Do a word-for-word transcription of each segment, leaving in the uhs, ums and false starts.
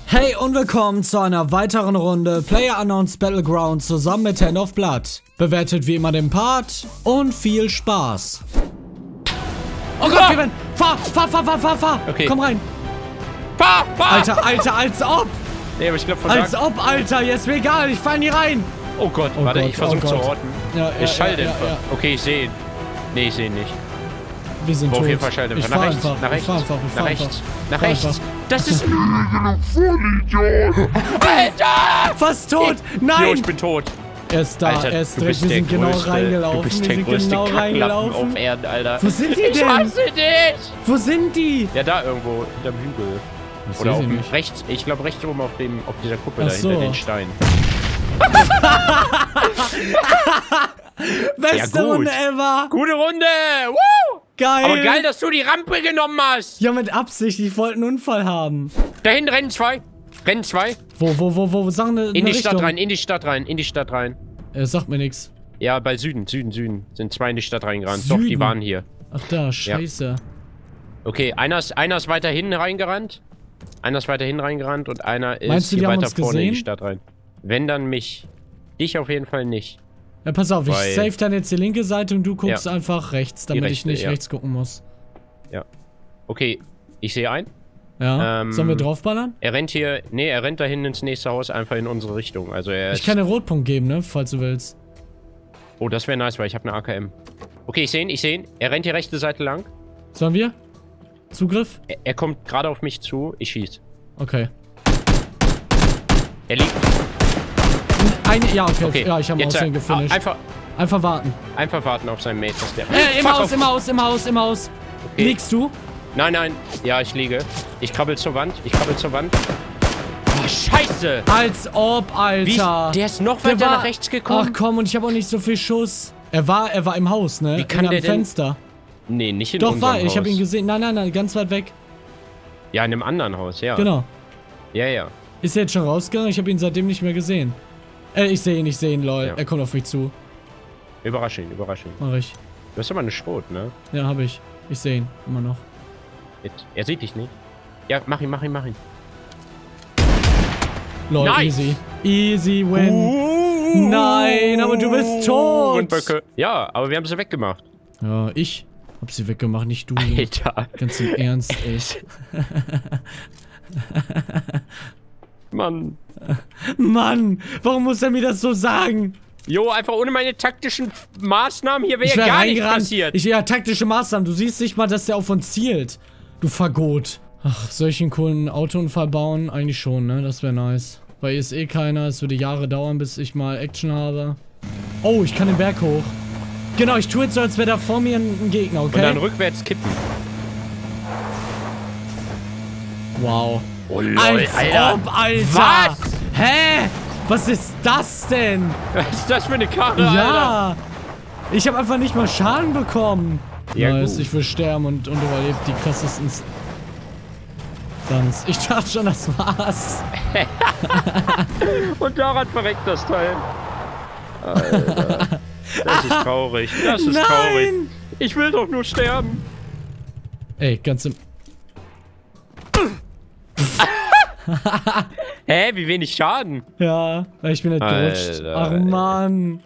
Hey und willkommen zu einer weiteren Runde PlayerUnknown's Battlegrounds zusammen mit Hand of Blood. Bewertet wie immer den Part und viel Spaß. Oh Gott, Kevin! Fahr, fahr, fahr, fahr, fahr, fahr! Okay. Komm rein! Fahr, fahr! Alter, Alter, als ob! Nee, aber ich glaub, versagt. Als ob, Alter, jetzt mir egal, ich fahr nie rein! Oh Gott, Oh warte, Gott, ich versuche oh zu Gott. orten. Ja, ja, ich schalte ja, einfach. ja, ja. Okay, ich sehe ihn. Nee, ich sehe ihn nicht. Wir sind Wo tot. auf jeden Fall Schalldämpfer. Ich Nach fahr rechts, einfach, nach ich rechts, fahr einfach, ich nach fahr rechts, einfach. nach Fahr rechts. einfach. Das ist... Alter! Fast tot! Jo, Nein! ich bin tot. Er ist da, Alter, er ist du direkt, bist wir der sind genau größte, reingelaufen. Du bist wir der sind größte genau Kacklappen reingelaufen. auf Erden, Alter. Wo sind die Ich denn? hasse dich! Wo sind die? Ja, da irgendwo, hinterm Hügel. Ich Oder seh auf sie dem, nicht. rechts, ich glaube rechts oben auf dem, auf dieser Kuppel Ach da hinter so. den Steinen. Beste Ja, gut. Runde ever! Gute Runde! Woo! Geil! Aber geil, dass du die Rampe genommen hast! Ja, mit Absicht, ich wollte einen Unfall haben. Da hinten rennen zwei. Rennen zwei. Wo, wo, wo, wo, sag eine, In eine die Richtung. Stadt rein, in die Stadt rein, in die Stadt rein. Er sagt mir nichts. Ja, bei Süden, Süden, Süden. Sind zwei in die Stadt reingerannt. Doch, Süden? die waren hier. Ach da, scheiße. Okay, einer ist, einer ist weiter hinten reingerannt. Einer ist weiter hinten reingerannt und einer ist Meinst du, die hier haben weiter uns vorne in die gesehen? Stadt rein. Wenn, dann mich. Dich auf jeden Fall nicht. Ja, pass auf, ich Weil- save dann jetzt die linke Seite und du guckst Ja. einfach rechts, damit ich rechte, nicht ja. rechts gucken muss. Ja. Okay, ich sehe einen. Ja, Ähm, sollen wir draufballern? Er rennt hier, nee, er rennt da hinten ins nächste Haus einfach in unsere Richtung. Also er ist... Ich kann den Rotpunkt geben, ne, falls du willst. Oh, das wäre nice, weil ich habe eine A K M. Okay, ich sehe ihn, ich sehe ihn. Er rennt die rechte Seite lang. Sollen wir? Zugriff? Er, er kommt gerade auf mich zu. Ich schieß. Okay. Er liegt... Eine, ja, okay, Okay, ja, ich habe jetzt, Aussehen äh, gefinisht. Einfach, Einfach warten. einfach warten auf seinen Mate, dass der... Äh, im Fuck Haus, auf- im Haus, im Haus, im Haus. Okay. Liegst du? Nein, nein. Ja, ich liege. Ich krabbel zur Wand. Ich krabbel zur Wand. Oh, Scheiße! Als ob, Wie, Alter. der ist noch Der weiter war- nach rechts gekommen. Ach komm, und ich habe auch nicht so viel Schuss. Er war, er war im Haus, ne? Wie kann in der einem denn- Fenster. Nee, nicht in Doch, unserem war, ich habe Haus. ihn gesehen. Nein, nein, nein, ganz weit weg. Ja, in einem anderen Haus, ja. Genau. Ja, ja. Ist er jetzt schon rausgegangen? Ich habe ihn seitdem nicht mehr gesehen. Äh, ich sehe ihn, ich sehe ihn, lol. Ja. Er kommt auf mich zu. Überrasch ihn, überrasch ihn. Mach ich. Du hast aber eine Schrot, ne? Ja, habe ich. Ich sehe ihn. Immer noch. Jetzt. Er sieht dich nicht. Ja, mach ihn, mach ihn, mach ihn. Lol, Nice. easy. Easy win. Uh, Nein, aber du bist tot. Und Böcke. Ja, aber wir haben sie weggemacht. Ja, ich hab sie weggemacht, nicht du. Alter. Ganz im Ernst, ey. Mann. Mann, warum muss er mir das so sagen? Jo, einfach ohne meine taktischen Maßnahmen hier wäre Ich wär gar nichts reingerannt. passiert. Ich, ja, taktische Maßnahmen. Du siehst nicht mal, dass der auf uns zielt. Du Fagott. Ach, soll ich einen coolen Autounfall bauen? Eigentlich schon, ne? Das wäre nice. Weil hier ist eh keiner. Es würde Jahre dauern, bis ich mal Action habe. Oh, ich kann den Berg hoch. Genau, ich tue jetzt so, als wäre da vor mir ein, ein Gegner, okay? Und dann rückwärts kippen. Wow. Oh lol, Als Alter. ob, Alter! Was? Hä? Was ist das denn? Was ist das für eine Karre, Alter? Ja! Ich habe einfach nicht mal Schaden bekommen. Ja, nice, gut. ich will sterben und, und überlebt die krassesten Stunts. Ich dachte schon, das war's. Und daran verreckt das Teil. Alter. Das ist traurig. Das ist Nein! traurig. Ich will doch nur sterben. Ey, ganz im... Hä? Wie wenig Schaden? Ja, weil ich bin nicht gerutscht. Alter, Ach ey. Mann.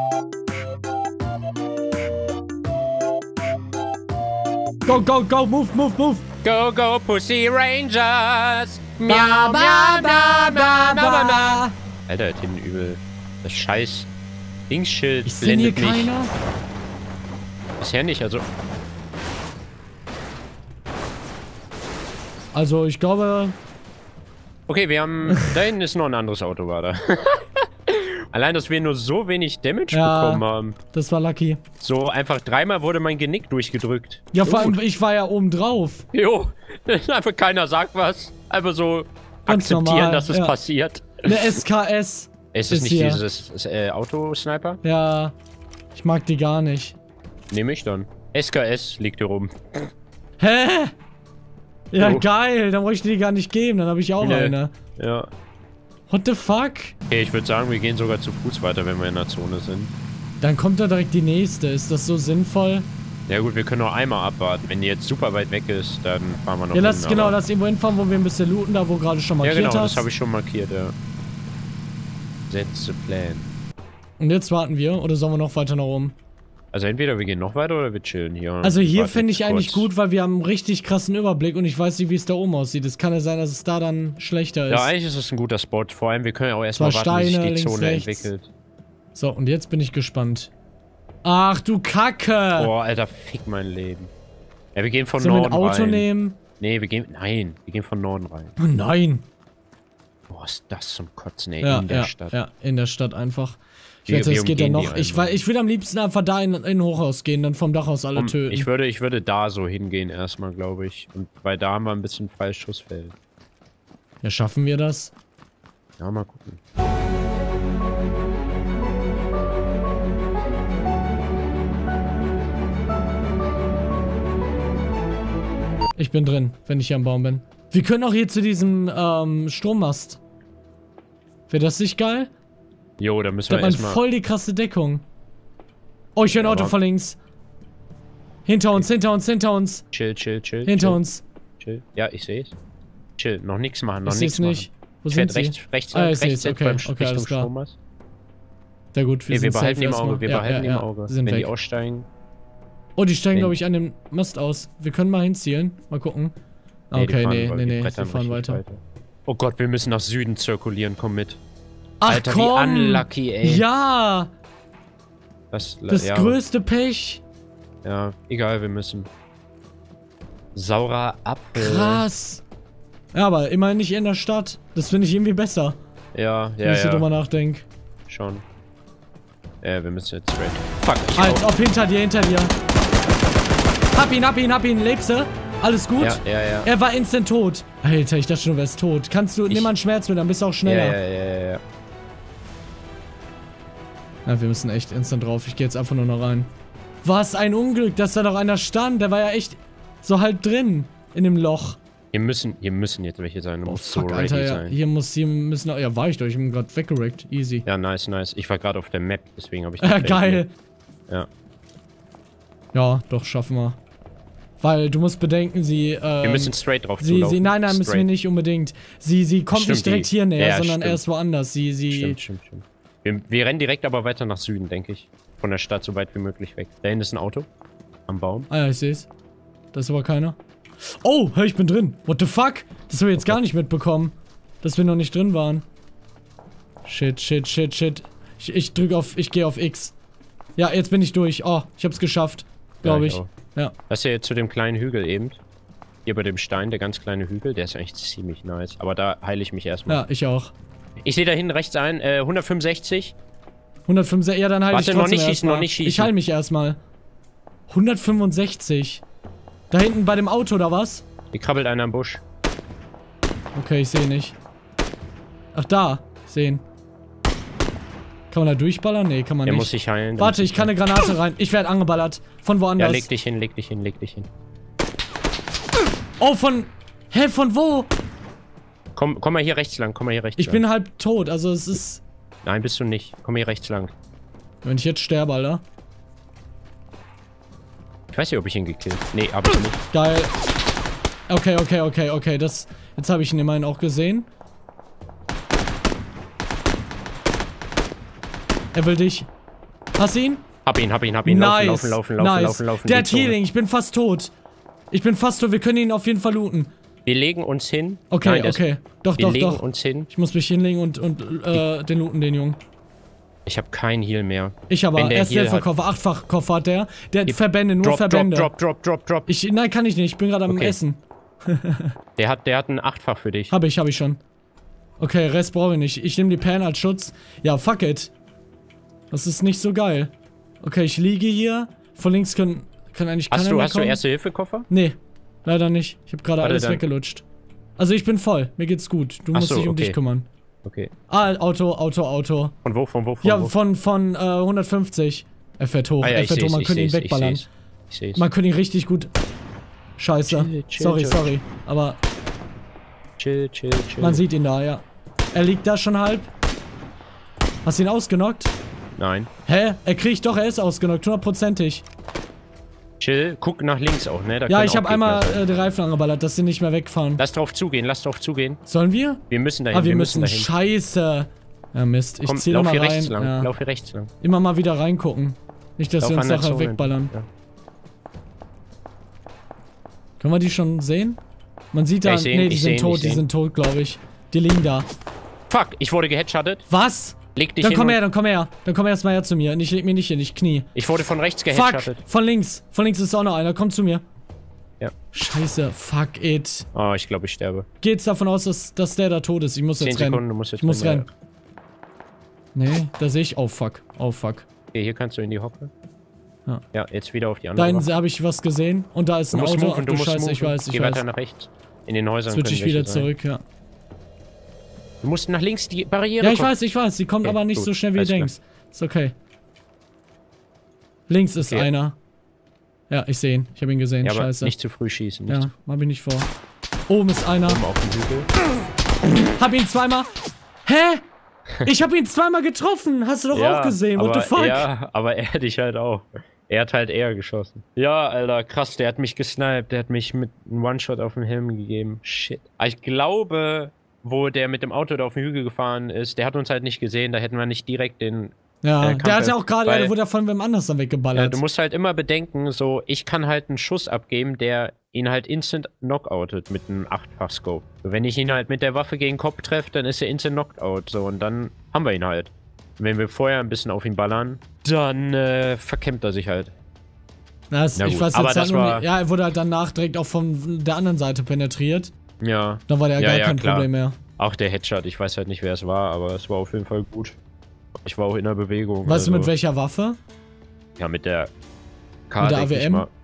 Go, go, go, move, move, move. Go, go, Pussy Rangers. Miau, miau, miau, miau, miau, miau, miau. Alter, das hinten übel. Das scheiß Dingsschild Ich sehe hier blendet mich. keiner. Bisher nicht, also... Also, ich glaube... Okay, wir haben... Da hinten ist noch ein anderes Auto, war da. Allein, dass wir nur so wenig Damage Ja. bekommen haben. Das war lucky. So, einfach dreimal wurde mein Genick durchgedrückt. Ja, vor Gut. allem, ich war ja oben drauf. Jo, einfach keiner sagt was. Einfach so Ganz akzeptieren, normal, dass es ja. passiert. Eine S K S. Ist es Ist nicht hier. dieses äh, Autosniper? Ja, ich mag die gar nicht. Nehme ich dann. S K S liegt hier rum. Hä? Ja, Jo. geil. Dann wollte ich die gar nicht geben. Dann habe ich auch Nee. eine. Ja. What the fuck? Okay, ich würde sagen, wir gehen sogar zu Fuß weiter, wenn wir in der Zone sind. Dann kommt da direkt die nächste. Ist das so sinnvoll? Ja gut, wir können noch einmal abwarten. Wenn die jetzt super weit weg ist, dann fahren wir noch Ja, lass, hin, genau, aber- lass irgendwo hinfahren, wo wir ein bisschen looten, da wo gerade schon markiert Ja genau, hast. das habe ich schon markiert, ja. That's the plan. Und jetzt warten wir, oder sollen wir noch weiter nach oben? Also entweder wir gehen noch weiter oder wir chillen hier. Also hier Warten fände ich jetzt eigentlich kurz. gut, weil wir haben einen richtig krassen Überblick und ich weiß nicht, wie es da oben aussieht. Es kann ja sein, dass es da dann schlechter ist. Ja, eigentlich ist es ein guter Spot. Vor allem, wir können ja auch erstmal Zwar warten, bis sich Steine, die links, Zone rechts. entwickelt. So, und jetzt bin ich gespannt. Ach du Kacke! Boah, Alter, fick mein Leben. Ja, wir gehen von Sollen wir Norden ein Auto rein. nehmen? Nee, wir gehen... Nein, wir gehen von Norden rein. Oh nein! Boah, ist das zum Kotzen, ey, Ja, in der ja, Stadt. ja, in der Stadt einfach. Ich Wir- wette, wir es geht ja umgehen die noch. Ich, einfach. wei- ich würde am liebsten einfach da in, in ein Hochhaus gehen, dann vom Dach aus alle Komm, töten. ich würde, ich würde da so hingehen erstmal, glaube ich. Und weil da haben wir ein bisschen freies Schussfeld. Ja, schaffen wir das? Ja, mal gucken. Ich bin drin, wenn ich hier am Baum bin. Wir können auch hier zu diesem ähm, Strommast. Wäre das nicht geil? Jo, da müssen Da wir hat man erstmal... voll die krasse Deckung. Oh, ich höre ein Ja, Auto aber- von links. Hinter uns, hinter uns, hinter uns. Chill, chill, chill. Hinter chill, uns. Chill. Ja, ich sehe es. Chill, noch nichts machen, noch Ich nichts seh's machen. nicht. Wo Ich sind werde sie? rechts, rechts, Ah, ich rechts seh's, jetzt okay, beim okay, Richtung alles klar. Strommast. Sehr gut, wir Nee, wir sind safe behalten die im erstmal. Auge, wir Ja, behalten die ja, im ja. Auge. Sie sind Wenn die weg. aussteigen... Oh, die steigen, Wenn- glaube ich, an dem Mast aus. Wir können mal hinzielen. Mal gucken. Ah, Nee, die okay, fahren nee, wei- nee, die nee, brettern sie fahren richtig weiter. Oh Gott, wir müssen nach Süden zirkulieren, komm mit. Ach Alter, komm! wie unlucky, ey. Ja! Das, Das ja, größte Pech. ja, egal, wir müssen. Saurer Apfel. Krass. Ja, aber immerhin nicht in der Stadt. Das finde ich irgendwie besser, Ja, wenn ja, ich so drüber ja, nachdenke. schon. Ja, wir müssen jetzt straight. Fuck, ich Als auch. ob hinter dir, hinter dir. Hab ihn, hab ihn, hab ihn. Lebst du? Alles gut? Ja, ja, ja. Er war instant tot. Alter, ich dachte schon, du wärst tot. Kannst du, Ich- nimm mal einen Schmerz mit, dann bist du auch Ja, schneller. ja, ja, ja, ja. Ja, wir müssen echt instant drauf. Ich gehe jetzt einfach nur noch rein. Was ein Unglück, dass da noch einer stand. Der war ja echt so halb drin. In dem Loch. Hier müssen, hier müssen jetzt welche sein. Du Oh, musst so fuck, ready Alter. Ja, sein. hier muss, hier müssen... Ja, war ich doch. Ich bin gerade weggerickt. Easy. Ja, nice, nice. Ich war gerade auf der Map, deswegen habe ich... Ja, die geil. Ja. Ja, doch, schaffen wir. Weil du musst bedenken, sie... Ähm, Wir müssen straight drauf sie, zulaufen. sie, nein, nein, müssen wir Straight. nicht unbedingt. Sie, sie kommt Stimmt, nicht direkt die- hier näher, ja, sondern stimmt. erst woanders. Sie, sie... Stimmt, stimmt, stimmt. Wir, wir rennen direkt aber weiter nach Süden, denke ich. Von der Stadt so weit wie möglich weg. Da hinten ist ein Auto. Am Baum. Ah ja, ich seh's. Da ist aber keiner. Oh, hey, ich bin drin. What the fuck? Das haben wir jetzt gar nicht mitbekommen. Dass wir noch nicht drin waren. Shit, shit, shit, shit. Ich, ich drück auf, ich gehe auf X. Ja, jetzt bin ich durch. Oh, ich hab's geschafft. Glaube Ja, ich. auch. Ja. Das ist ja jetzt zu dem kleinen Hügel eben. Hier bei dem Stein, der ganz kleine Hügel. Der ist eigentlich ziemlich nice. Aber da heile ich mich erstmal. Ja, ich auch. Ich sehe da hinten rechts ein. Äh, hundertfünfundsechzig. hundertfünfundsechzig, ja, dann heil Warte, ich noch trotzdem nicht schießen, erstmal. noch nicht schießen. Ich heil mich erstmal. hundertfünfundsechzig. Da hinten bei dem Auto, oder was? Hier krabbelt einer am Busch. Okay, ich sehe nicht. Ach, da. Sehen. Kann man da durchballern? Nee, kann man Der nicht. muss sich heilen. der Warte, muss ich kann eine Granate rein. Ich werde angeballert. Von Ja, woanders. leg dich hin, leg dich hin, leg dich hin. Oh, von... Hä, von wo? Komm, komm mal hier rechts lang, komm mal hier rechts Ich lang. bin halb tot, also es ist... Nein, bist du nicht. Komm hier rechts lang. Wenn ich jetzt sterbe, Alter. Ich weiß nicht, ob ich ihn gekillt. Nee, hab ich nicht. Geil. Okay, okay, okay, okay. Das... Jetzt habe ich ihn immerhin auch gesehen. Er will dich. Hast du ihn? Hab ihn, hab ihn, hab ihn. Nice. Laufen, laufen, laufen, nice. laufen, laufen. Der Die hat Zone. Healing. Ich bin fast tot. Ich bin fast tot. Wir können ihn auf jeden Fall looten. Wir legen uns hin. Okay, Nein, der ist- okay. Doch, Wir doch, legen doch. uns hin. Ich muss mich hinlegen und, und äh, den looten, den Jungen. Ich habe kein Heal mehr. Ich aber. Wenn der Erst Heal der hat- Koffer. Achtfach Koffer hat der. Der hat Gib- Verbände, nur Drop, Verbände. drop, drop, drop, drop, drop. Ich, nein, kann ich nicht. Ich bin gerade am Okay. Essen. Der hat, der hat ein Achtfach für dich. Hab ich, hab ich schon. Okay, Rest brauche ich nicht. Ich nehme die Pan als Schutz. Ja, fuck it. Das ist nicht so geil. Okay, ich liege hier. Von links können, kann eigentlich keiner Hast du, mehr hast du kommen. Erste-Hilfe-Koffer? Nee, leider nicht. Ich habe gerade Warte, alles dann- weggelutscht. Also ich bin voll. Mir geht's gut. Du Ach musst so, dich um okay. dich kümmern. Okay. Ah, Auto, Auto, Auto. Von wo, von wo, von Ja, wo? von, von äh, hundertfünfzig. Er fährt hoch. Ah, ja, er ich fährt hoch. seh's, Man ich könnte ihn seh's, ich wegballern. seh's. Ich seh's. Man könnte ihn richtig gut... Scheiße. Chill, chill, sorry, chill. sorry. Aber Chill, chill, chill. man sieht ihn da, ja. Er liegt da schon halb. Hast du ihn ausgenockt? Nein. Hä? Er kriegt doch, er ist ausgenockt. Hundertprozentig. Chill. Guck nach links auch, ne? Da ja, ich habe einmal äh, die Reifen angeballert, dass sie nicht mehr wegfahren. Lass drauf zugehen, lass drauf zugehen. Sollen wir? Wir müssen dahin. Ah, wir, wir müssen, müssen dahin. Scheiße. Ja, Mist. Ich Komm, zieh mal lauf hier rein. rechts lang. Ja. Lauf hier rechts lang. Immer mal wieder reingucken. Nicht, dass Lauf wir uns an der nachher Zone. wegballern. Ja. Können wir die schon sehen? Man sieht da... Ja, ich seh ihn, nee, die ich sind seh ihn, tot, ich die seh ihn. sind tot, glaube ich. Die liegen da. Fuck, ich wurde geheadshottet. Was? Leg dich Dann hin komm und- her, dann komm her. Dann komm erst mal her zu mir. Und ich leg mich nicht hin, ich knie. Ich wurde von rechts Fuck! geheadshottet. Von links. Von links ist auch noch einer. Komm zu mir. Ja. Scheiße. Fuck it. Oh, ich glaube, ich sterbe. Geh jetzt davon aus, dass, dass der da tot ist. Ich muss Zehn jetzt rennen. Sekunden, du musst jetzt Ich muss rennen, rennen. Nee, da sehe ich... Oh, fuck. Oh, fuck. Okay, hier kannst du in die Hocke. Ja. Ja, jetzt wieder auf die Da andere hinten Seite. habe ich was gesehen. Und da ist Du ein musst Auto. moven, Ach du du musst Scheiße, moven. ich weiß, ich Geh weiß. weiter nach rechts. In den Häusern Switch können ich welche wieder sein. zurück, ja. Du musst nach links die Barriere Ja, ich gucken. weiß, ich weiß. Die kommt Okay, aber nicht gut. so schnell, wie Alles du klar. denkst. Ist okay. Links ist Okay. einer. Ja, ich sehe ihn. Ich habe ihn gesehen. Ja, aber Scheiße. nicht zu früh schießen. Nicht Ja, zu hab ich nicht vor. Oben ist einer. oben auf dem Hügel. Hab ihn zweimal. Hä? Ich hab ihn zweimal getroffen. Hast du doch auch gesehen. What aber, the fuck? Ja, aber er dich halt auch. Er hat halt eher geschossen. Ja, Alter, krass, der hat mich gesniped. Der hat mich mit einem One-Shot auf den Helm gegeben. Shit. Aber ich glaube, wo der mit dem Auto da auf den Hügel gefahren ist, der hat uns halt nicht gesehen. Da hätten wir nicht direkt den... Ja, äh, der hat ja auch gerade, ja, weil- der wurde ja von wem anders dann Ja, weggeballert. du musst halt immer bedenken, so, ich kann halt einen Schuss abgeben, der ihn halt instant knockoutet mit einem achtfach-Scope. Wenn ich ihn halt mit der Waffe gegen den Kopf treffe, dann ist er instant knockout, so, und dann haben wir ihn halt. Wenn wir vorher ein bisschen auf ihn ballern, dann äh, verkämmt er sich halt. Na, das, Na ich gut, weiß aber jetzt das halt nur war- nicht. Ja, er wurde halt danach direkt auch von der anderen Seite penetriert. Ja. Dann war der Ja, gar ja, kein klar. Problem mehr. Auch der Headshot, ich weiß halt nicht, wer es war, aber es war auf jeden Fall gut. Ich war auch in der Bewegung. Weißt du, mit also- welcher Waffe? Ja, mit der K, Mit der denk ich A W M? mal.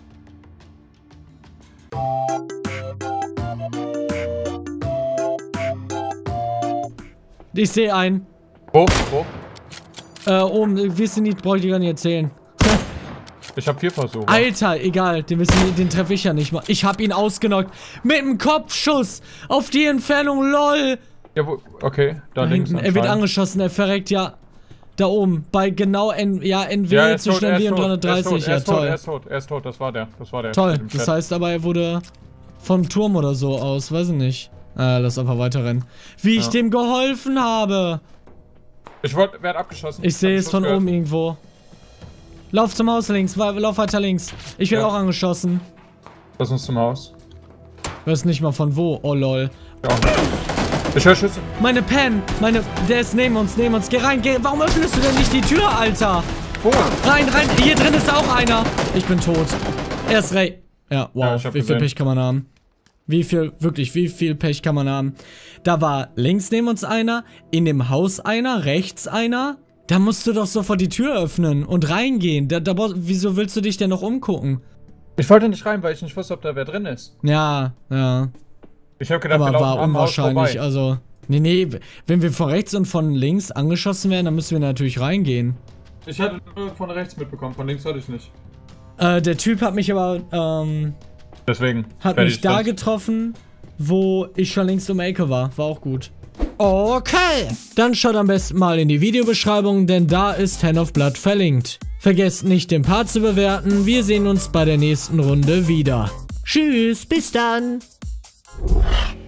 Ich sehe einen. Wo? Wo? Äh, oben, wie ist denn die, brauche ich dir gar nicht erzählen. Ich hab vier Versuche. Alter, egal, den, wissen, den treffe ich ja nicht mal. Ich hab ihn ausgenockt. Mit einem Kopfschuss. Auf die Entfernung, lol. Ja, wo? Okay, da Da links hinten, er wird anscheinend. angeschossen, er verreckt, ja. Da oben, bei genau N, ja, N W Ja, er ist tot, zwischen er N W ist und tot, dreihundertdreißig, er ja, ist tot, toll. er ist tot, er ist tot, das war der, das war der. Toll, Mit dem das Chat. heißt aber, er wurde vom Turm oder so aus, weiß ich nicht. Ah, lass einfach weiterrennen. Wie ich Ja. dem geholfen habe. Ich wollte, werd abgeschossen. Ich sehe Hab es Schuss von gehört. oben irgendwo. Lauf zum Haus links, wa- lauf weiter links. Ich werde Ja. auch angeschossen. Lass uns zum Haus. Weiß nicht mal von wo, oh lol. Ja. Ich höre Schüsse. Meine Pen, meine, der ist neben uns, neben uns. Geh rein, geh, warum öffnest du denn nicht die Tür, Alter? Wo? Rein, rein, hier drin ist auch einer. Ich bin tot. Er ist Ray. Ja, wow, Ja, ich hab wie viel gesehen. Pech kann man haben? Wie viel, wirklich, wie viel Pech kann man haben? Da war links neben uns einer, in dem Haus einer, rechts einer. Da musst du doch sofort die Tür öffnen und reingehen. Da, da, brauch- wieso willst du dich denn noch umgucken? Ich wollte nicht rein, weil ich nicht wusste, ob da wer drin ist. Ja, ja. Ich habe gedacht, Aber wir laufen war am Haus unwahrscheinlich, vorbei. also. Nee, nee, wenn wir von rechts und von links angeschossen werden, dann müssen wir natürlich reingehen. Ich hatte nur von rechts mitbekommen, von links hatte ich nicht. Äh, der Typ hat mich aber, ähm, Deswegen. hat fertig, mich da sonst- getroffen, wo ich schon längst um die Ecke war. War auch gut. Okay, dann schaut am besten mal in die Videobeschreibung, denn da ist Hand of Blood verlinkt. Vergesst nicht, den Part zu bewerten. Wir sehen uns bei der nächsten Runde wieder. Tschüss, bis dann.